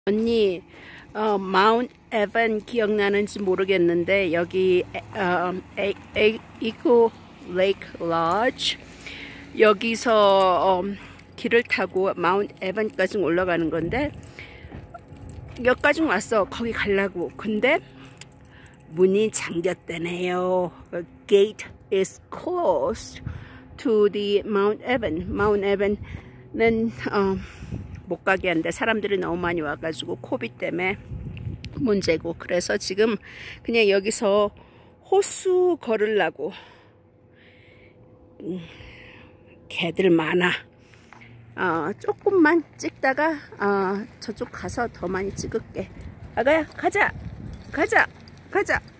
언니, 마운트 에반 기억나는지 모르겠는데 여기 이코 레이크 로지 여기서 길을 타고 마운트 에반까지 올라가는 건데 여기까지 왔어. 거기 가려고. 근데 문이 잠겼대네요. The gate is closed to the Mount Evan. Mount Evan은 못 가게 하는데 사람들이 너무 많이 와가지고 코비 때문에 문제고, 그래서 지금 그냥 여기서 호수 걸으려고. 개들 많아. 조금만 찍다가 저쪽 가서 더 많이 찍을게. 아가야, 가자 가자 가자.